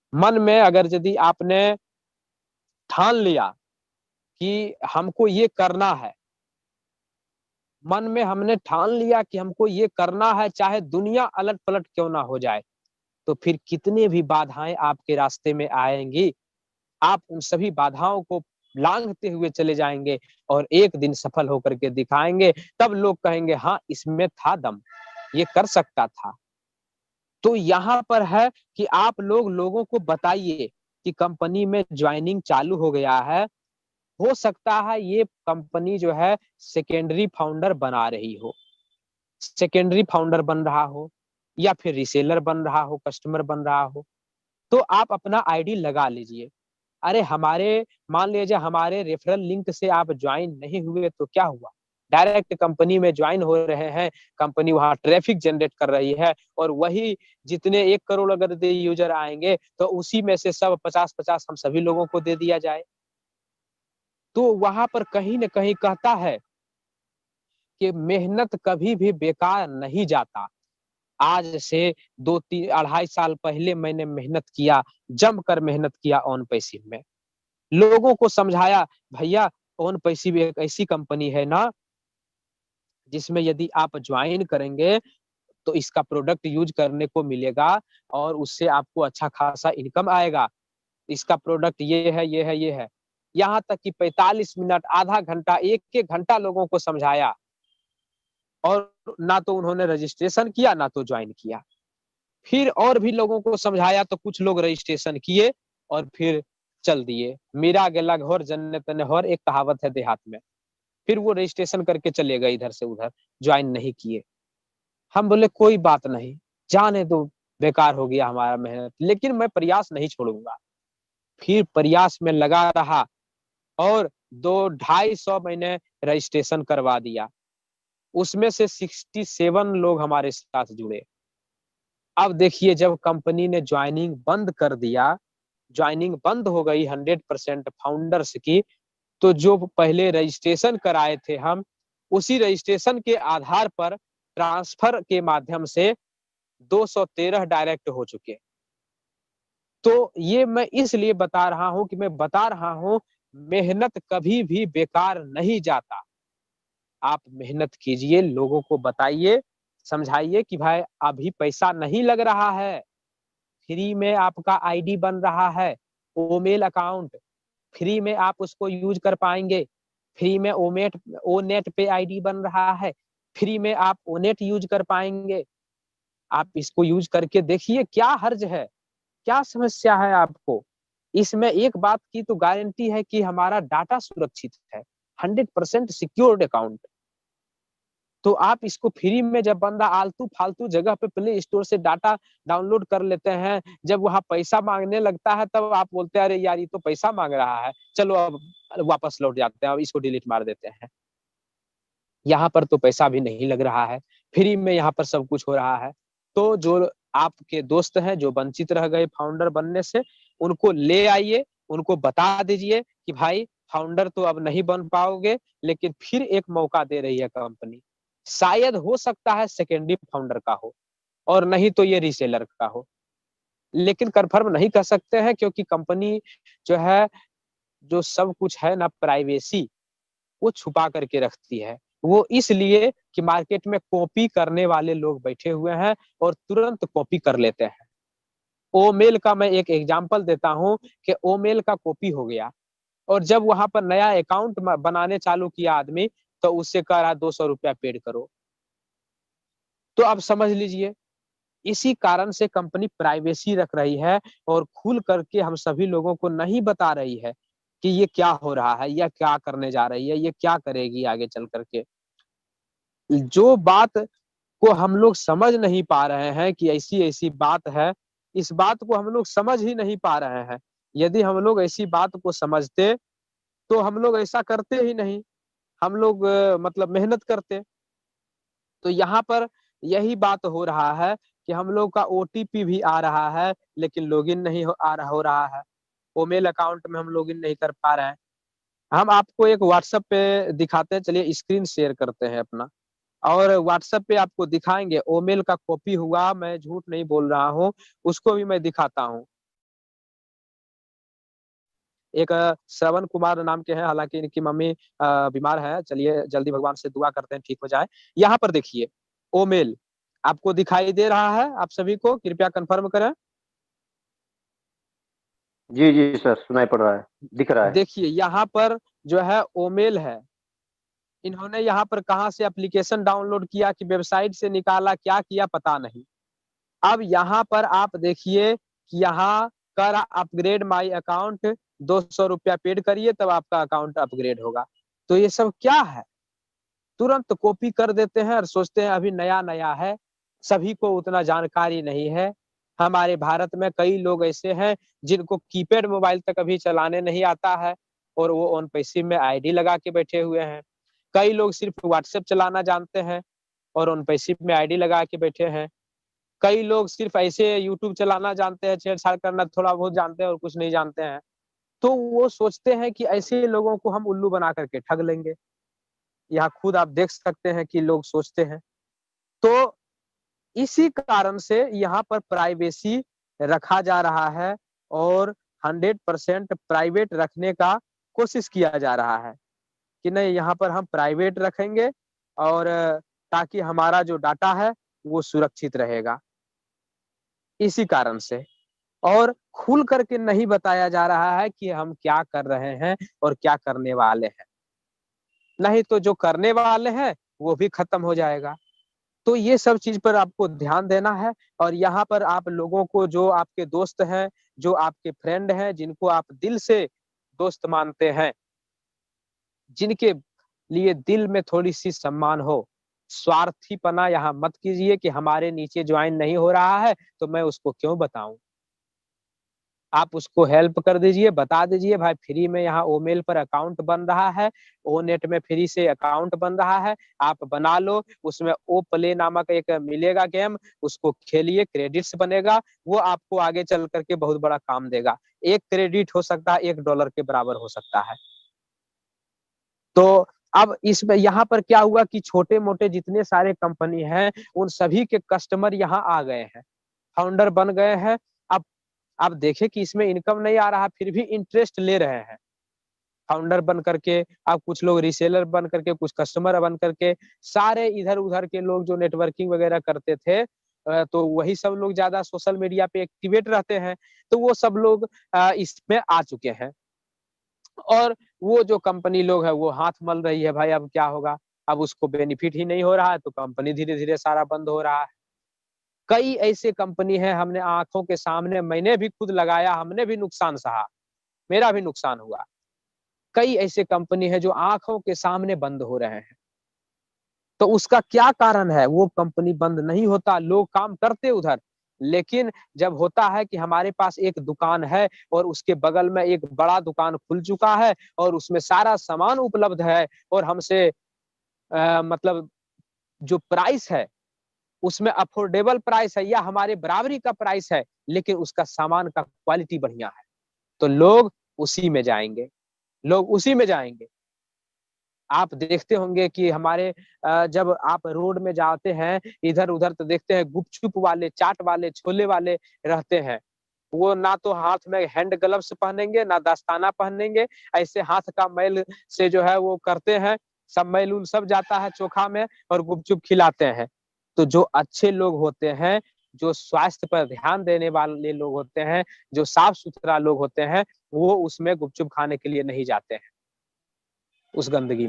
मन में अगर यदि आपने ठान लिया कि हमको ये करना है, मन में हमने ठान लिया कि हमको ये करना है, चाहे दुनिया अलट पलट क्यों ना हो जाए, तो फिर कितने भी बाधाएं आपके रास्ते में आएंगी, आप उन सभी बाधाओं को लांघते हुए चले जाएंगे और एक दिन सफल होकर के दिखाएंगे। तब लोग कहेंगे हाँ, इसमें था दम, ये कर सकता था। तो यहाँ पर है कि आप लोगों को बताइए कि कंपनी में ज्वाइनिंग चालू हो गया है, हो सकता है ये कंपनी जो है सेकेंडरी फाउंडर बना रही हो, सेकेंडरी फाउंडर बन रहा हो, या फिर रिसेलर बन रहा हो, कस्टमर बन रहा हो। तो आप अपना आईडी लगा लीजिए। अरे हमारे, मान लीजिए हमारे रेफरल लिंक से आप ज्वाइन नहीं हुए तो क्या हुआ, डायरेक्ट कंपनी में ज्वाइन हो रहे हैं, कंपनी वहां ट्रैफिक जनरेट कर रही है, और वही जितने 1 करोड़ अगर यूजर आएंगे तो उसी में से सब 50-50 हम सभी लोगों को दे दिया जाए। तो वहां पर कहीं ना कहीं कहता है कि मेहनत कभी भी बेकार नहीं जाता। आज से 2-3-2.5 साल पहले मैंने मेहनत किया, जमकर मेहनत किया ऑन पैसिव में, लोगों को समझाया भैया ऑन पैसिव एक ऐसी कंपनी है ना जिसमें यदि आप ज्वाइन करेंगे तो इसका प्रोडक्ट यूज करने को मिलेगा और उससे आपको अच्छा खासा इनकम आएगा। इसका प्रोडक्ट ये है, ये है, ये है। यहाँ तक कि 45 मिनट, आधा घंटा, 1-1 घंटा लोगों को समझाया, और ना तो उन्होंने रजिस्ट्रेशन किया ना तो ज्वाइन किया। फिर और भी लोगों को समझाया तो कुछ लोग रजिस्ट्रेशन किए और फिर चल दिए। मेरा गेला घर जन्नत नहर, एक कहावत है देहात में। फिर वो रजिस्ट्रेशन करके चले गए इधर से उधर, ज्वाइन नहीं किए। हम बोले कोई बात नहीं, जाने दो, बेकार हो गया हमारा मेहनत, लेकिन मैं प्रयास नहीं छोड़ूंगा। फिर प्रयास में लगा रहा और 200-250 मैंने रजिस्ट्रेशन करवा दिया। उसमें से 67 लोग हमारे साथ जुड़े। अब देखिए जब कंपनी ने ज्वाइनिंग बंद कर दिया, ज्वाइनिंग बंद हो गई 100% फाउंडर्स की, तो जो पहले रजिस्ट्रेशन कराए थे हम, उसी रजिस्ट्रेशन के आधार पर ट्रांसफर के माध्यम से 213 डायरेक्ट हो चुके। तो ये मैं इसलिए बता रहा हूं कि मैं बता रहा हूं मेहनत कभी भी बेकार नहीं जाता। आप मेहनत कीजिए, लोगों को बताइए, समझाइए कि भाई अभी पैसा नहीं लग रहा है, फ्री में आपका आईडी बन रहा है, ओमेल अकाउंट फ्री में आप उसको यूज कर पाएंगे, फ्री में ओनेट पे आईडी बन रहा है, फ्री में आप ओनेट यूज कर पाएंगे। आप इसको यूज करके देखिए, क्या हर्ज है, क्या समस्या है आपको। इसमें एक बात की तो गारंटी है कि हमारा डाटा सुरक्षित है, 100% सिक्योर्ड अकाउंट। तो आप इसको फ्री में, जब बंदा आलतू फालतू जगह पे प्ले स्टोर से डाटा डाउनलोड कर लेते हैं, जब वहां पैसा मांगने लगता है तब आप बोलते हैं अरे यार ये तो पैसा मांग रहा है, चलो अब वापस लौट जाते हैं, अब इसको डिलीट मार देते हैं। यहाँ पर तो पैसा भी नहीं लग रहा है, फ्री में यहाँ पर सब कुछ हो रहा है। तो जो आपके दोस्त हैं जो वंचित रह गए फाउंडर बनने से, उनको ले आइए, उनको बता दीजिए कि भाई फाउंडर तो अब नहीं बन पाओगे, लेकिन फिर एक मौका दे रही है कंपनी। शायद हो सकता है सेकेंडरी फाउंडर का हो, और नहीं तो ये रीसेलर का हो, लेकिन कंफर्म नहीं कर सकते हैं क्योंकि कंपनी जो है, जो सब कुछ है ना, प्राइवेसी वो छुपा करके रखती है। वो इसलिए कि मार्केट में कॉपी करने वाले लोग बैठे हुए हैं और तुरंत कॉपी कर लेते हैं। ओमेल का मैं एक एग्जांपल देता हूं कि ओमेल का कॉपी हो गया, और जब वहां पर नया अकाउंट बनाने चालू किया आदमी, तो उससे कह रहा 200 रुपया पेड करो। तो अब समझ लीजिए, इसी कारण से कंपनी प्राइवेसी रख रही है और खुल करके हम सभी लोगों को नहीं बता रही है कि ये क्या हो रहा है, या क्या करने जा रही है, ये क्या करेगी आगे चल करके। जो बात को हम लोग समझ नहीं पा रहे हैं कि ऐसी ऐसी बात है, इस बात को हम लोग समझ ही नहीं पा रहे हैं। यदि हम लोग ऐसी बात को समझते तो हम लोग ऐसा करते ही नहीं, हम लोग मतलब मेहनत करते। तो यहाँ पर यही बात हो रहा है कि हम लोग का ओटीपी भी आ रहा है लेकिन लॉगिन नहीं हो रहा है, ओमेल अकाउंट में हम लॉगिन नहीं कर पा रहे हैं। हम आपको एक व्हाट्सएप पे दिखाते हैं, चलिए स्क्रीन शेयर करते हैं अपना, और व्हाट्सएप पे आपको दिखाएंगे ओमेल का कॉपी हुआ, मैं झूठ नहीं बोल रहा हूँ, उसको भी मैं दिखाता हूँ। एक श्रवण कुमार नाम के हैं, हालांकि इनकी मम्मी बीमार है। चलिए जल्दी भगवान से दुआ करते हैं ठीक हो जाए। यहाँ पर देखिए ओमेल आपको दिखाई दे रहा है, आप सभी को कृपया कंफर्म करें। जी जी सर, सुनाई पड़ रहा है, दिख रहा है। देखिए यहाँ पर जो है ओमेल है, इन्होंने यहाँ पर कहाँ से एप्लीकेशन डाउनलोड किया कि वेबसाइट से निकाला, क्या किया पता नहीं। अब यहाँ पर आप देखिए कि यहाँ कर अपग्रेड माई अकाउंट, 200 रुपया पेड करिए तब आपका अकाउंट अपग्रेड होगा। तो ये सब क्या है, तुरंत कॉपी कर देते हैं और सोचते हैं अभी नया नया है, सभी को उतना जानकारी नहीं है। हमारे भारत में कई लोग ऐसे हैं जिनको कीपैड मोबाइल तक अभी चलाने नहीं आता है और वो ऑन पैसिव में आईडी लगा के बैठे हुए हैं। कई लोग सिर्फ व्हाट्सएप चलाना जानते हैं और ऑन पैसिव में आईडी लगा के बैठे हैं। कई लोग सिर्फ ऐसे यूट्यूब चलाना जानते हैं, छेड़छाड़ करना थोड़ा बहुत जानते हैं और कुछ नहीं जानते हैं। तो वो सोचते हैं कि ऐसे लोगों को हम उल्लू बना करके ठग लेंगे। यहाँ खुद आप देख सकते हैं कि लोग सोचते हैं। तो इसी कारण से यहाँ पर प्राइवेसी रखा जा रहा है और 100% प्राइवेट रखने का कोशिश किया जा रहा है कि नहीं यहाँ पर हम प्राइवेट रखेंगे और ताकि हमारा जो डाटा है वो सुरक्षित रहेगा। इसी कारण से और खुल करके नहीं बताया जा रहा है कि हम क्या कर रहे हैं और क्या करने वाले हैं, नहीं तो जो करने वाले हैं वो भी खत्म हो जाएगा। तो ये सब चीज पर आपको ध्यान देना है। और यहाँ पर आप लोगों को, जो आपके दोस्त हैं, जो आपके फ्रेंड हैं, जिनको आप दिल से दोस्त मानते हैं, जिनके लिए दिल में थोड़ी सी सम्मान हो, स्वार्थीपना यहाँ मत कीजिए कि हमारे नीचे ज्वाइन नहीं हो रहा है तो मैं उसको क्यों बताऊं। आप उसको हेल्प कर दीजिए, बता दीजिए भाई फ्री में यहाँ ओमेल पर अकाउंट बन रहा है, ओ नेट में फ्री से अकाउंट बन रहा है, आप बना लो। उसमें ओ प्ले नामक एक मिलेगा गेम, उसको खेलिए, क्रेडिट्स बनेगा, वो आपको आगे चल करके बहुत बड़ा काम देगा। एक क्रेडिट हो सकता है $1 के बराबर हो सकता है। तो अब इसमें यहाँ पर क्या हुआ कि छोटे मोटे जितने सारे कंपनी हैं उन सभी के कस्टमर यहाँ आ गए हैं, फाउंडर बन गए हैं। अब आप देखें कि इसमें इनकम नहीं आ रहा फिर भी इंटरेस्ट ले रहे हैं, फाउंडर बन करके, अब कुछ लोग रीसेलर बन करके, कुछ कस्टमर बन करके, सारे इधर उधर के लोग जो नेटवर्किंग वगैरह करते थे, तो वही सब लोग ज्यादा सोशल मीडिया पे एक्टिवेट रहते हैं, तो वो सब लोग इसमें आ चुके हैं। और वो जो कंपनी लोग है वो हाथ मल रही है, भाई अब क्या होगा, अब उसको बेनिफिट ही नहीं हो रहा है तो कंपनी धीरे धीरे सारा बंद हो रहा है। कई ऐसे कंपनी है, हमने आंखों के सामने, मैंने भी खुद लगाया, हमने भी नुकसान सहा, मेरा भी नुकसान हुआ। कई ऐसे कंपनी है जो आंखों के सामने बंद हो रहे हैं। तो उसका क्या कारण है, वो कंपनी बंद नहीं होता, लोग काम करते उधर, लेकिन जब होता है कि हमारे पास एक दुकान है और उसके बगल में एक बड़ा दुकान खुल चुका है और उसमें सारा सामान उपलब्ध है और हमसे मतलब जो प्राइस है उसमें अफोर्डेबल प्राइस है या हमारे बराबरी का प्राइस है, लेकिन उसका सामान का क्वालिटी बढ़िया है, तो लोग उसी में जाएंगे, लोग उसी में जाएंगे। आप देखते होंगे कि हमारे जब आप रोड में जाते हैं इधर उधर तो देखते हैं गुपचुप वाले, चाट वाले, छोले वाले रहते हैं। वो ना तो हाथ में हैंड ग्लव्स पहनेंगे ना दस्ताना पहनेंगे, ऐसे हाथ का मैल से जो है वो करते हैं, सब मैल उल सब जाता है चोखा में और गुपचुप खिलाते हैं। तो जो अच्छे लोग होते हैं, जो स्वास्थ्य पर ध्यान देने वाले लोग होते हैं, जो साफ सुथरा लोग होते हैं, वो उसमें गुपचुप खाने के लिए नहीं जाते हैं उस गंदगी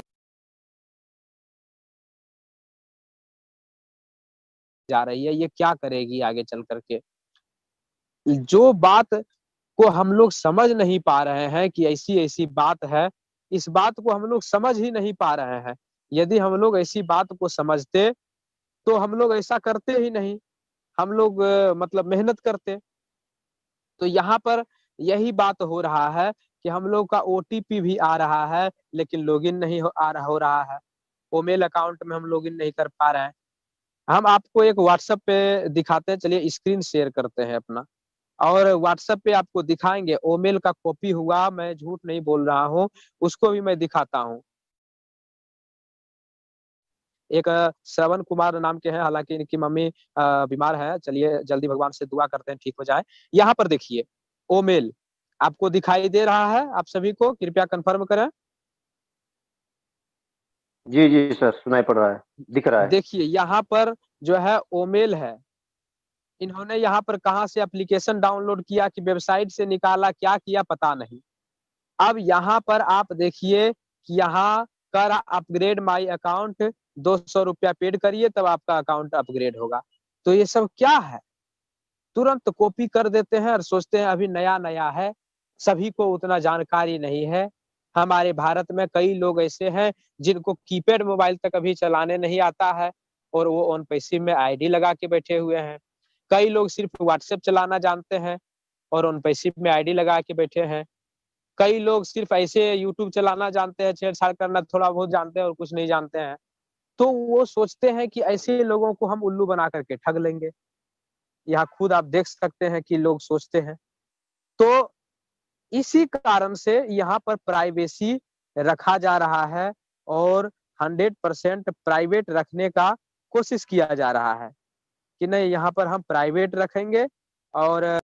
जा रही है। ये क्या करेगी आगे चल करके, जो बात को हम लोग समझ नहीं पा रहे हैं कि ऐसी ऐसी बात है, इस बात को हम लोग समझ ही नहीं पा रहे हैं। यदि हम लोग ऐसी बात को समझते तो हम लोग ऐसा करते ही नहीं, हम लोग मतलब मेहनत करते। तो यहाँ पर यही बात हो रहा है कि हम लोग का ओटीपी भी आ रहा है लेकिन लॉगिन नहीं हो रहा है, ओमेल अकाउंट में हम लॉगिन नहीं कर पा रहे हैं। हम आपको एक व्हाट्सएप पे दिखाते हैं, चलिए स्क्रीन शेयर करते हैं अपना और व्हाट्सएप पे आपको दिखाएंगे। ओमेल का कॉपी हुआ, मैं झूठ नहीं बोल रहा हूँ, उसको भी मैं दिखाता हूँ। एक श्रवण कुमार नाम के हैं, हालांकि इनकी मम्मी बीमार है। चलिए जल्दी भगवान से दुआ करते हैं ठीक हो जाए। यहाँ पर देखिए ओमेल आपको दिखाई दे रहा है? आप सभी को कृपया कंफर्म करें। जी जी सर, सुनाई पड़ रहा है, दिख रहा है। देखिए यहाँ पर जो है ओमेल है, इन्होंने यहाँ पर कहाँ से एप्लीकेशन डाउनलोड किया कि वेबसाइट से निकाला, क्या किया पता नहीं। अब यहाँ पर आप देखिए कि यहाँ कर अपग्रेड माई अकाउंट, 200 रुपया पेड करिए तब आपका अकाउंट अपग्रेड होगा। तो ये सब क्या है? तुरंत कॉपी कर देते हैं और सोचते हैं अभी नया नया है, सभी को उतना जानकारी नहीं है। हमारे भारत में कई लोग ऐसे हैं जिनको कीपैड मोबाइल तक अभी चलाने नहीं आता है और वो ऑन पैसिव में आईडी लगा के बैठे हुए हैं। कई लोग सिर्फ व्हाट्सएप चलाना जानते हैं और ऑन पैसिव में आईडी लगा के बैठे हैं। कई लोग सिर्फ ऐसे यूट्यूब चलाना जानते हैं, छेड़छाड़ करना थोड़ा बहुत जानते हैं और कुछ नहीं जानते हैं। तो वो सोचते हैं कि ऐसे लोगों को हम उल्लू बना करके ठग लेंगे। यहाँ खुद आप देख सकते हैं कि लोग सोचते हैं। तो इसी कारण से यहाँ पर प्राइवेसी रखा जा रहा है और 100% प्राइवेट रखने का कोशिश किया जा रहा है कि नहीं यहाँ पर हम प्राइवेट रखेंगे और